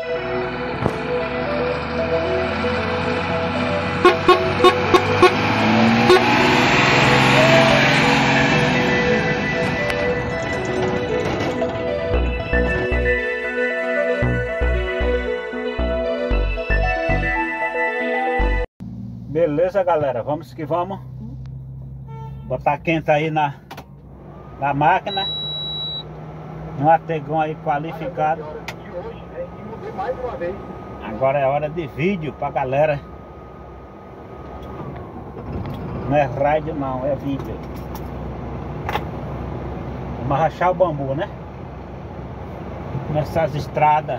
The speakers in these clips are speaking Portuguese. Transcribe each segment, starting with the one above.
Beleza, galera, vamos que vamos. Botar quente aí na máquina. Um ategão aí qualificado. Agora é hora de vídeo pra galera. Não é rádio não, é vídeo. Vamos rachar o bambu, né? Nessas estradas.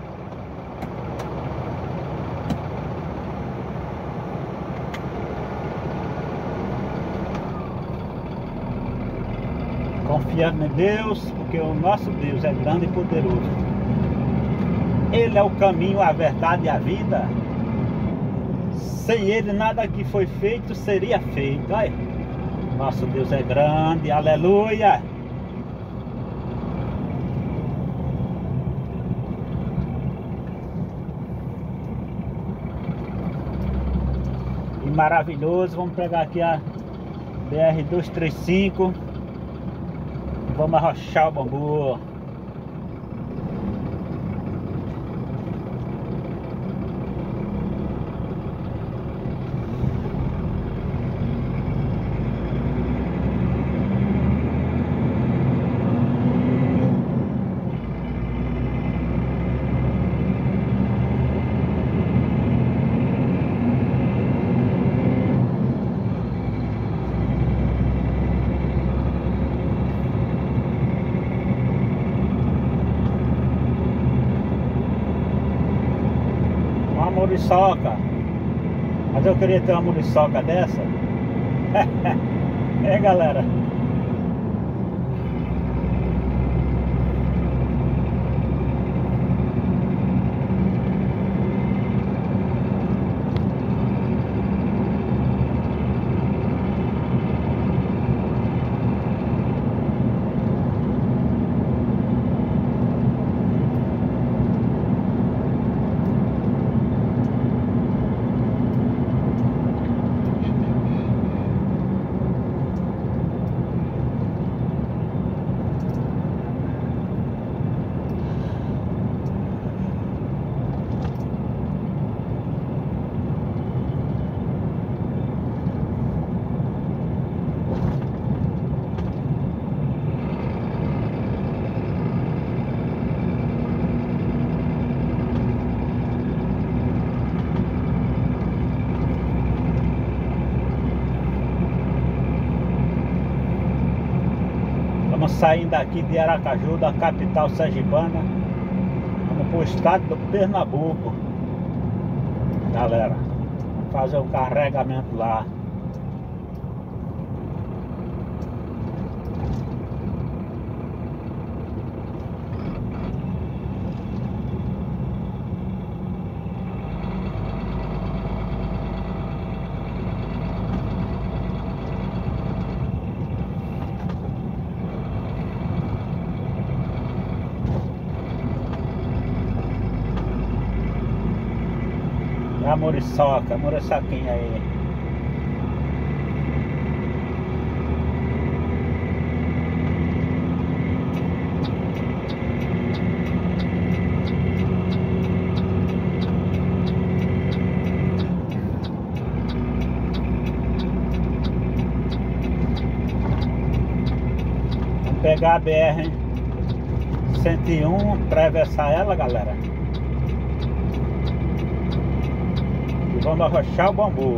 Confiando em Deus, porque o nosso Deus é grande e poderoso. Ele é o caminho, a verdade e a vida. Sem Ele nada que foi feito seria feito. Olha, nosso Deus é grande, aleluia. E maravilhoso, vamos pegar aqui a BR-235. Vamos arrochar o bambu. Muriçoca, mas eu queria ter uma muriçoca dessa. É, galera. Estamos saindo aqui de Aracaju, da capital sergipana. Vamos para o estado do Pernambuco. Galera, vamos fazer o carregamento lá. A muriçoca, muriçoquinha aí. Vamos pegar a BR-101, atravessar ela, galera. Vamos arrochar o bambu.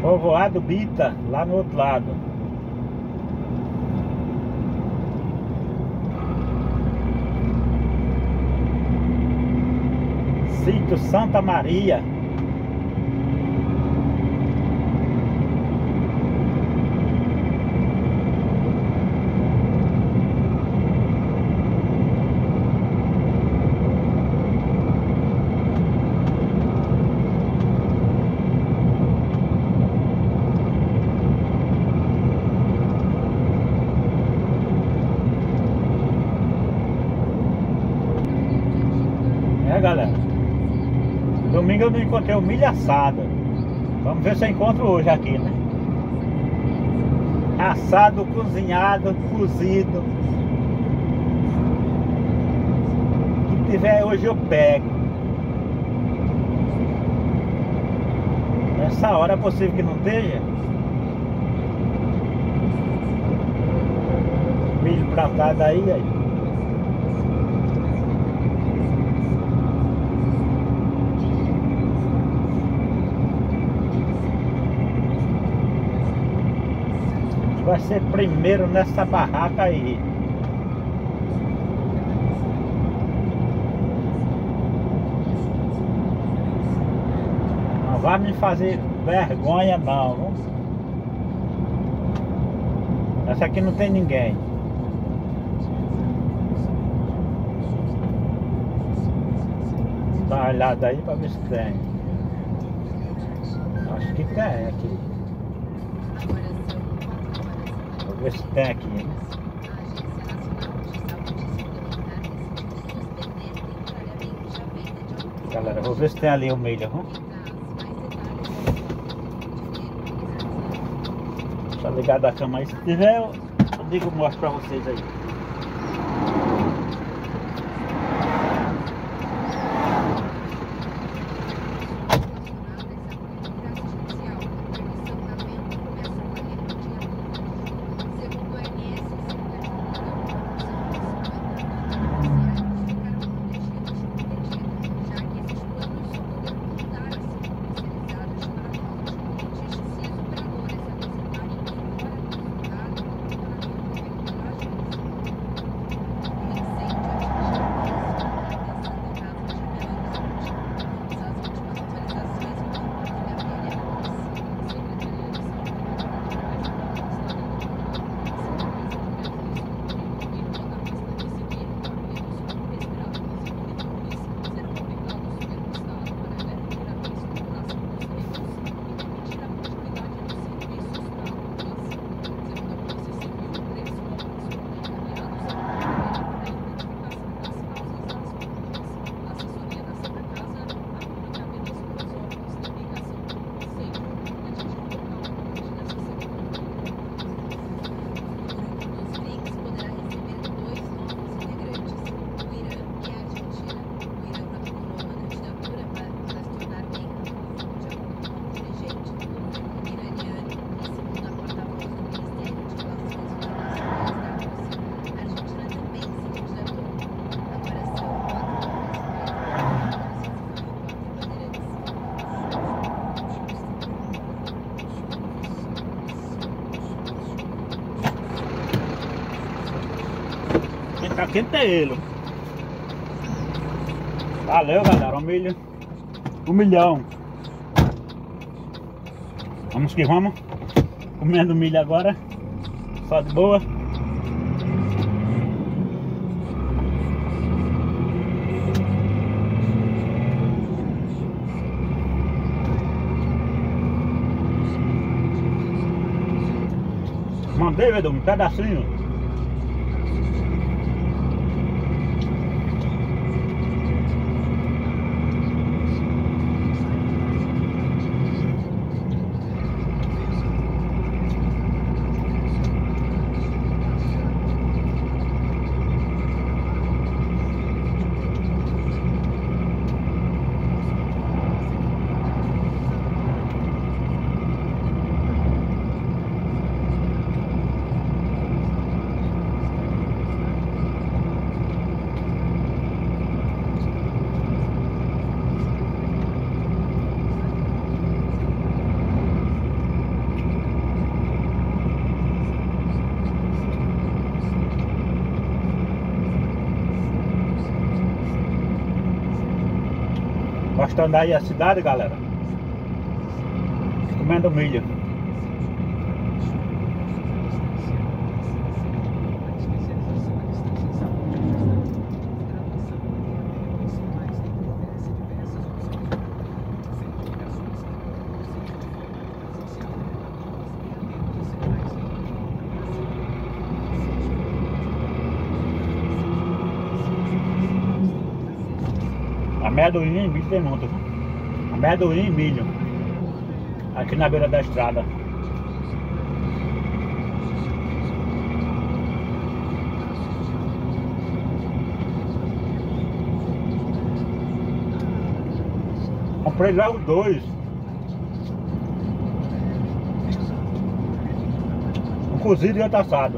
Povoado Bita, lá no outro lado. Sítio Santa Maria. Galera, domingo eu não encontrei o milho assado. Vamos ver se eu encontro hoje aqui, né? Assado, cozinhado, cozido. O que tiver hoje eu pego. Nessa hora é possível que não esteja. Milho plantado aí. Vai ser primeiro nessa barraca aí. Não vai me fazer vergonha não, viu? Essa aqui não tem ninguém. Dá uma olhada aí pra ver se tem. Acho que tem aqui. Vou ver se tem aqui, né? Galera, vou ver se tem ali o milho, viu? Deixa eu ligar da cama aí. Se tiver, eu digo, mostro pra vocês aí. Tá quente é ele. Valeu, galera, o milho. 1 milhão. Vamos que vamos. Comendo milho agora. Só de boa. Mandei, Vedão, um pedacinho. Mostrando aí a cidade, galera. Comendo milho. Amendoim e milho tem muito. Amendoim e milho. Aqui na beira da estrada. Comprei logo dois. Um cozido e outro assado.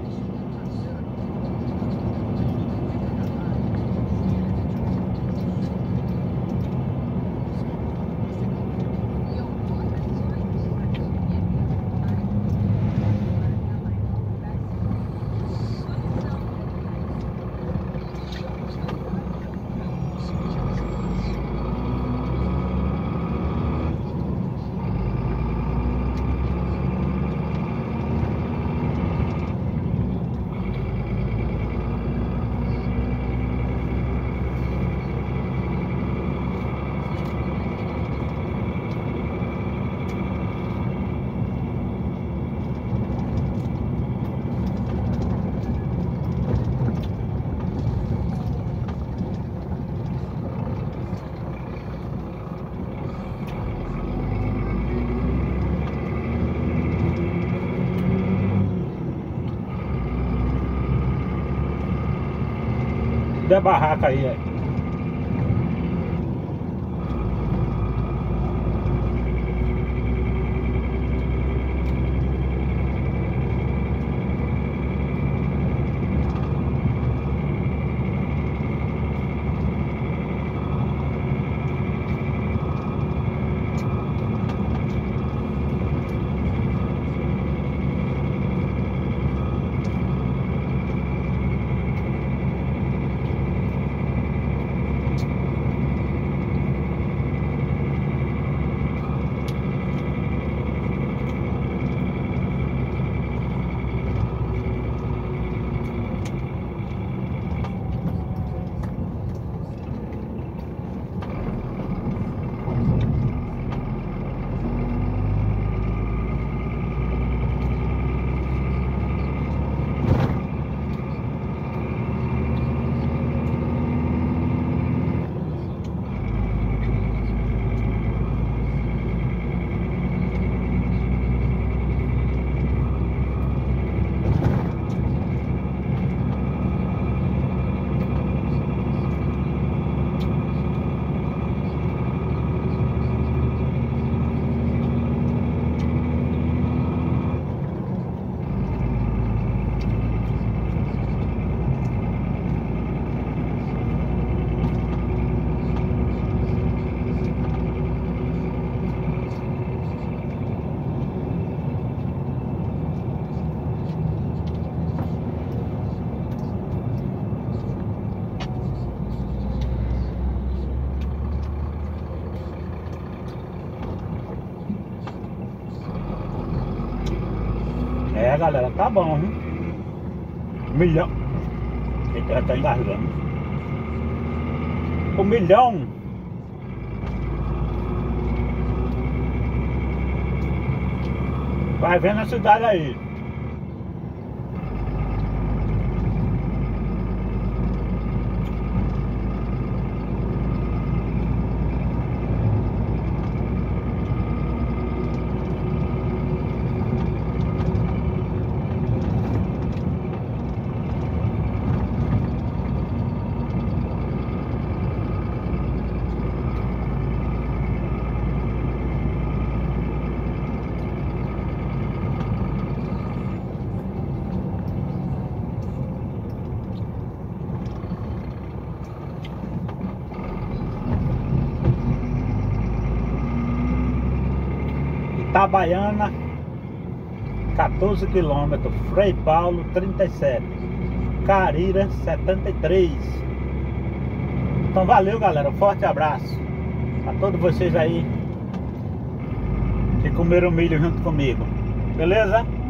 Da barraca aí, é. É, galera, tá bom, viu? Milhão. Ele já tá engasgando. O milhão. Vai vendo a cidade aí. Itabaiana, 14 km, Frei Paulo, 37, Carira, 73. Então valeu, galera, forte abraço. a todos vocês aí que comeram milho junto comigo. Beleza?